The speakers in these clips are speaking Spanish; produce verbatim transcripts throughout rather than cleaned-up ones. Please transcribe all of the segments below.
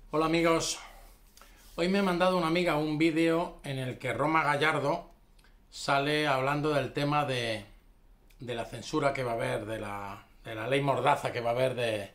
Hola amigos, hoy me ha mandado una amiga un vídeo en el que Roma Gallardo sale hablando del tema de, de la censura que va a haber, de la, de la ley mordaza que va a haber de,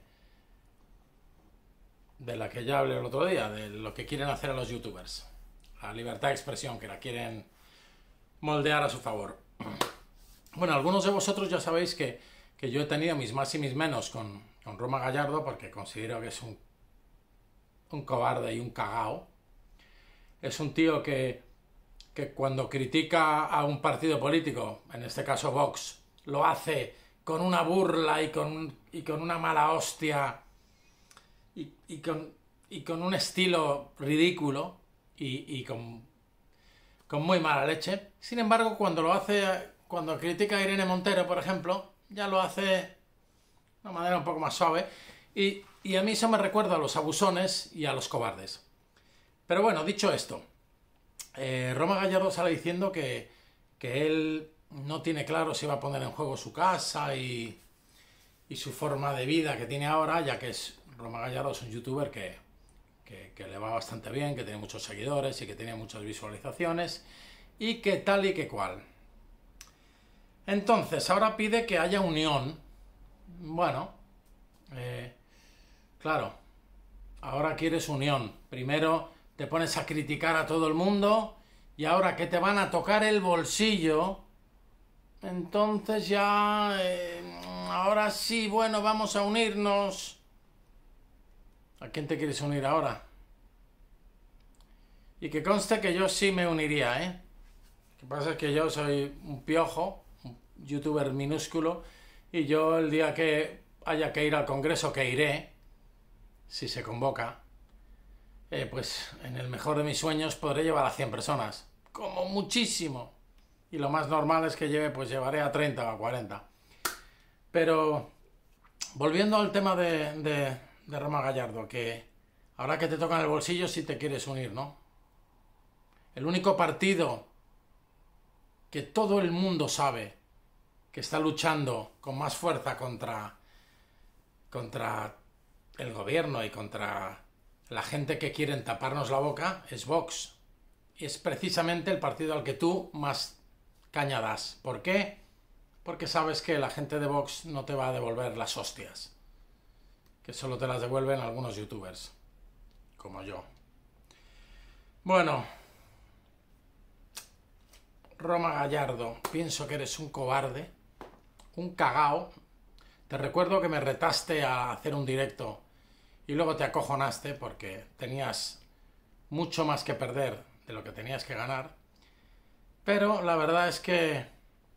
de la que ya hablé el otro día, de lo que quieren hacer a los youtubers, la libertad de expresión, que la quieren moldear a su favor. Bueno, algunos de vosotros ya sabéis que, que yo he tenido mis más y mis menos con, con Roma Gallardo porque considero que es un un cobarde y un cagao. Es un tío que, que cuando critica a un partido político, en este caso Vox, lo hace con una burla y con, y con una mala hostia y, y, con, y con un estilo ridículo y, y con, con muy mala leche. Sin embargo, cuando lo hace, cuando critica a Irene Montero, por ejemplo, ya lo hace de una manera un poco más suave. Y, y a mí eso me recuerda a los abusones y a los cobardes. Pero bueno, dicho esto, eh, Roma Gallardo sale diciendo que, que él no tiene claro si va a poner en juego su casa y, y su forma de vida que tiene ahora, ya que es Roma Gallardo es un youtuber que, que, que le va bastante bien, que tiene muchos seguidores y que tiene muchas visualizaciones y que tal y que cual. Entonces, ahora pide que haya unión. Bueno, eh, claro, ahora quieres unión. Primero te pones a criticar a todo el mundo y ahora que te van a tocar el bolsillo, entonces ya... Eh, ahora sí, bueno, vamos a unirnos. ¿A quién te quieres unir ahora? Y que conste que yo sí me uniría, ¿eh? Lo que pasa es que yo soy un piojo, un youtuber minúsculo, y yo el día que haya que ir al Congreso, que iré, si se convoca, eh, pues en el mejor de mis sueños podré llevar a cien personas, como muchísimo, y lo más normal es que lleve, pues llevaré a treinta o a cuarenta. Pero volviendo al tema de, de, de Roma Gallardo, que ahora que te tocan el bolsillo sí te quieres unir, ¿no? El único partido que todo el mundo sabe que está luchando con más fuerza contra, contra el gobierno y contra la gente que quieren taparnos la boca es Vox. Y es precisamente el partido al que tú más caña das. ¿Por qué? Porque sabes que la gente de Vox no te va a devolver las hostias, que solo te las devuelven algunos youtubers, como yo. Bueno, Roma Gallardo, pienso que eres un cobarde, un cagao. Te recuerdo que me retaste a hacer un directo y luego te acojonaste porque tenías mucho más que perder de lo que tenías que ganar. Pero la verdad es que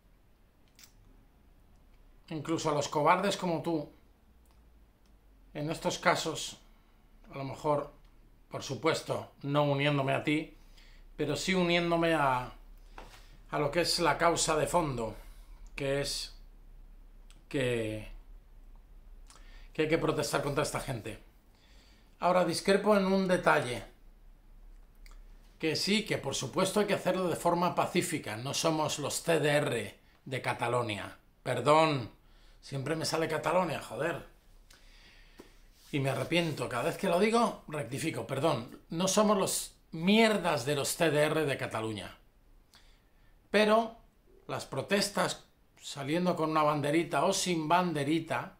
incluso a los cobardes como tú, en estos casos, a lo mejor, por supuesto, no uniéndome a ti, pero sí uniéndome a, a lo que es la causa de fondo, que es que, que hay que protestar contra esta gente. Ahora discrepo en un detalle, que sí, que por supuesto hay que hacerlo de forma pacífica, no somos los C D R de Cataluña, perdón, siempre me sale Cataluña, joder, y me arrepiento, cada vez que lo digo, rectifico, perdón, no somos los mierdas de los C D R de Cataluña, pero las protestas saliendo con una banderita o sin banderita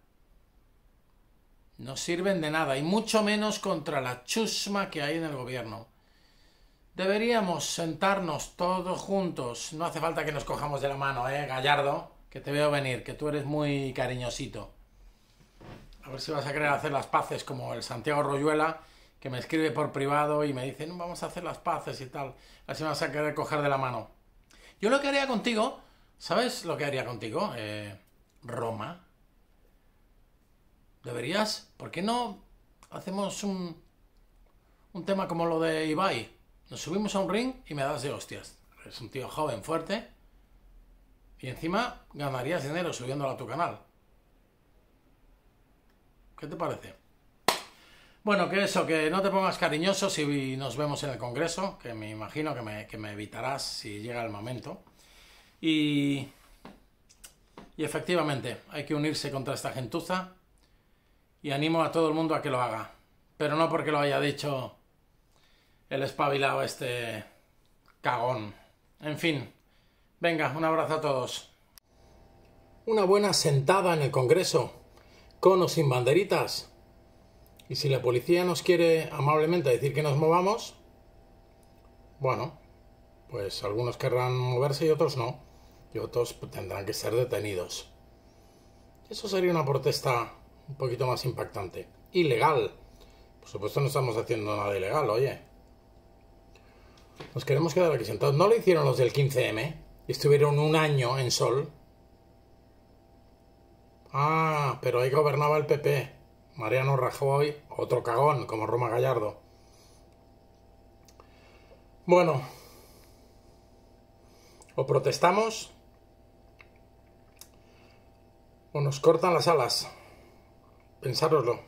no sirven de nada, y mucho menos contra la chusma que hay en el gobierno. Deberíamos sentarnos todos juntos, no hace falta que nos cojamos de la mano, eh, Gallardo, que te veo venir, que tú eres muy cariñosito. A ver si vas a querer hacer las paces como el Santiago Royuela, que me escribe por privado y me dice, no, vamos a hacer las paces y tal, así me vas a querer coger de la mano. Yo lo que haría contigo, ¿sabes lo que haría contigo? Eh, Roma. ¿Deberías? ¿Por qué no hacemos un, un tema como lo de Ibai? Nos subimos a un ring y me das de hostias. Es un tío joven, fuerte, y encima ganarías dinero subiéndolo a tu canal. ¿Qué te parece? Bueno, que eso, que no te pongas cariñoso si nos vemos en el Congreso, que me imagino que me, que me evitarás si llega el momento. Y, y efectivamente, hay que unirse contra esta gentuza y animo a todo el mundo a que lo haga. pero no porque lo haya dicho el espabilado este cagón. En fin, venga, un abrazo a todos. Una buena sentada en el Congreso, con o sin banderitas. Y si la policía nos quiere amablemente decir que nos movamos, bueno, pues algunos querrán moverse y otros no. Y otros tendrán que ser detenidos. Eso sería una protesta un poquito más impactante. Ilegal. Por supuesto no estamos haciendo nada ilegal, oye. Nos queremos quedar aquí sentados. ¿No lo hicieron los del quince eme? Y estuvieron un año en sol. Ah, pero ahí gobernaba el P P. Mariano Rajoy, otro cagón, como Roma Gallardo. Bueno, o protestamos o nos cortan las alas. Pensároslo.